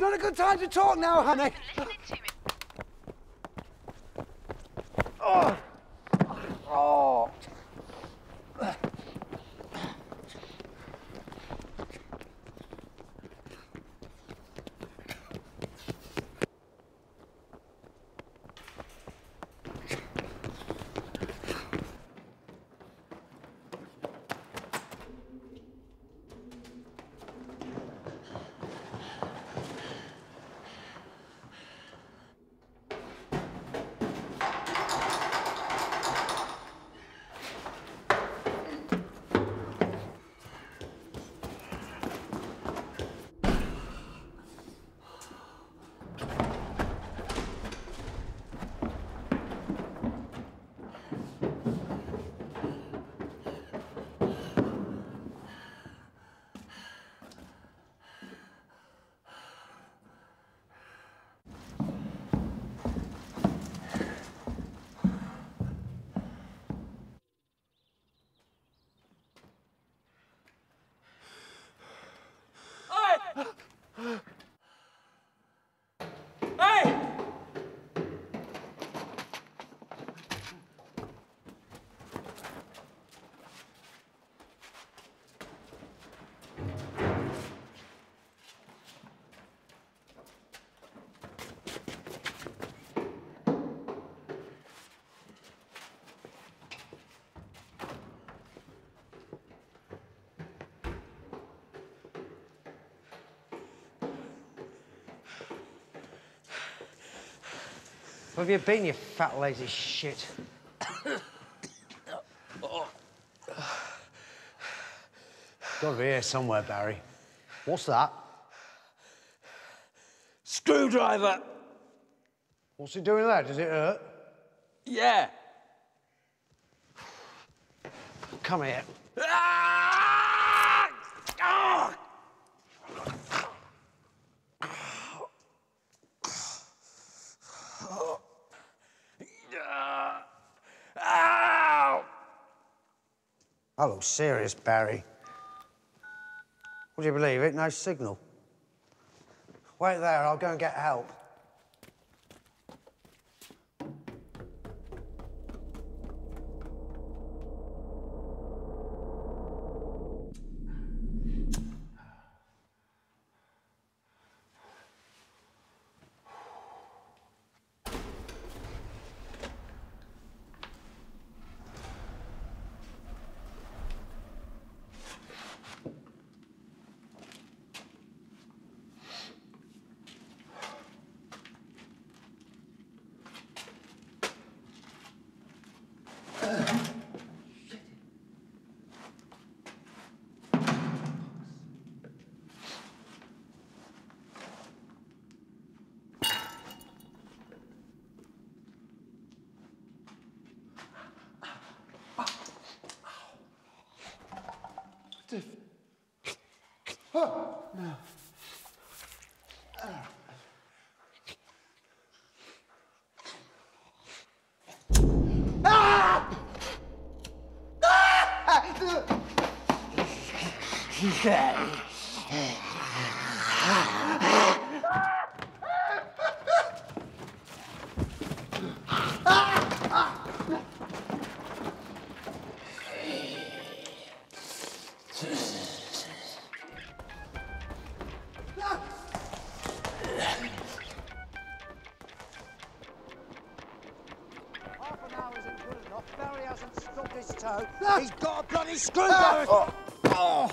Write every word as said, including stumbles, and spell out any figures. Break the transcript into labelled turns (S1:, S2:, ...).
S1: not a good time to talk now, honey.
S2: Listening to me.
S1: Oh. Oh.
S3: Where have you been, you fat, lazy shit? Gotta be here somewhere, Barry. What's that?
S4: Screwdriver.
S3: What's he doing there? Does it hurt?
S4: Yeah.
S3: Come here.
S4: Ah! Ah! Ow!
S3: I look serious, Barry. Would you believe it? No signal. Wait there, I'll go and get help.
S1: Oh, no. Ah!
S3: Barry hasn't stubbed his toe. He's got a bloody screwdriver.
S1: Oh. Oh.